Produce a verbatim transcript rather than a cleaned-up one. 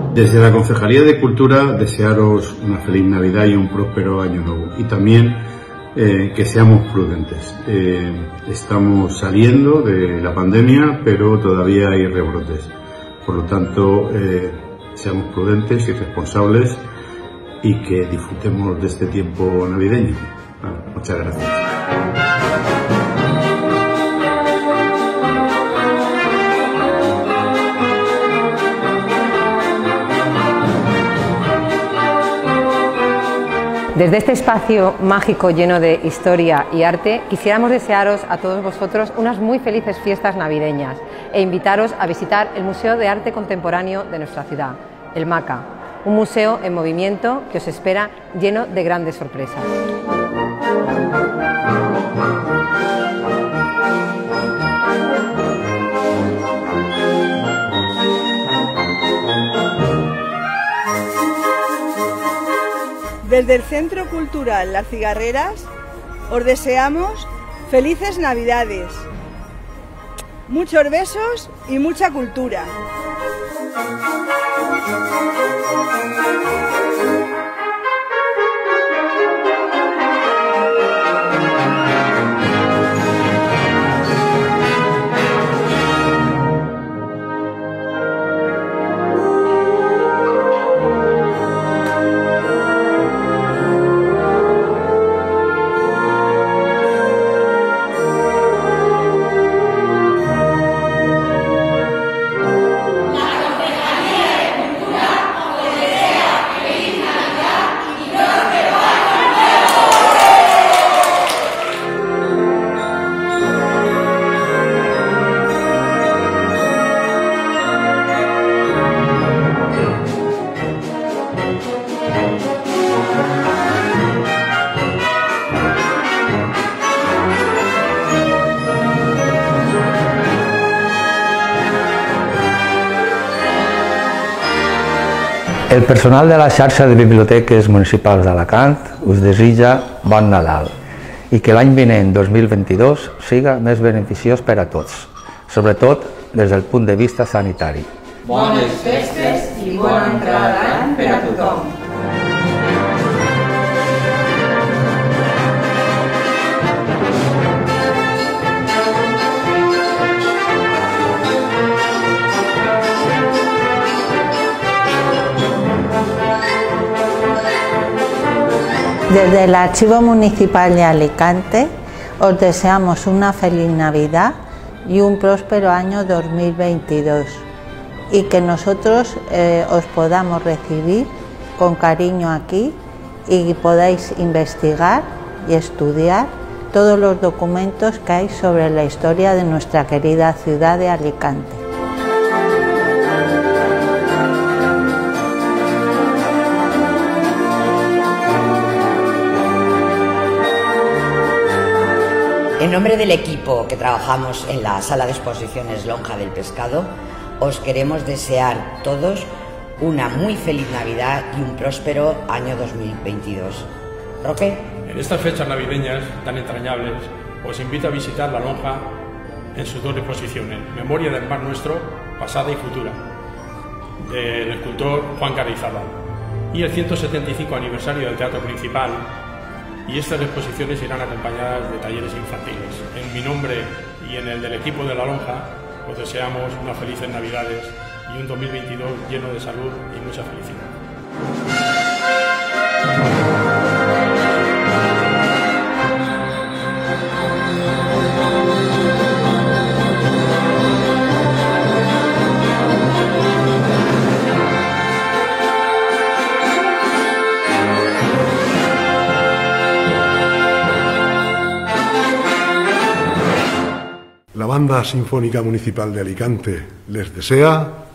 Desde la Concejalía de Cultura desearos una feliz Navidad y un próspero año nuevo, y también eh, que seamos prudentes. Eh, estamos saliendo de la pandemia, pero todavía hay rebrotes. Por lo tanto, eh, seamos prudentes y responsables y que disfrutemos de este tiempo navideño. Bueno, muchas gracias. Desde este espacio mágico lleno de historia y arte, quisiéramos desearos a todos vosotros unas muy felices fiestas navideñas e invitaros a visitar el Museo de Arte Contemporáneo de nuestra ciudad, el MACA, un museo en movimiento que os espera lleno de grandes sorpresas. Desde el Centro Cultural Las Cigarreras os deseamos felices Navidades, muchos besos y mucha cultura. El personal de la xarxa de biblioteques municipals d'Alacant us desitja bon Nadal i que l'any vinent, dos mil vint-i-dos, siga més beneficiós per a tots, sobretot des del punt de vista sanitari. Bones festes i bona entrada d'any per a tothom. Desde el Archivo Municipal de Alicante os deseamos una feliz Navidad y un próspero año dos mil veintidós y que nosotros eh, os podamos recibir con cariño aquí y podáis investigar y estudiar todos los documentos que hay sobre la historia de nuestra querida ciudad de Alicante. En nombre del equipo que trabajamos en la Sala de Exposiciones Lonja del Pescado, os queremos desear todos una muy feliz Navidad y un próspero año dos mil veintidós. Roque. En estas fechas navideñas tan entrañables, os invito a visitar la Lonja en sus dos exposiciones, Memoria del Mar Nuestro, pasada y futura, del escultor Juan Carrizabal, y el ciento setenta y cinco aniversario del Teatro Principal. Y estas exposiciones irán acompañadas de talleres infantiles. En mi nombre y en el del equipo de la Lonja, os deseamos unas felices Navidades y un dos mil veintidós lleno de salud y mucha felicidad. La Banda Sinfónica Municipal de Alicante les desea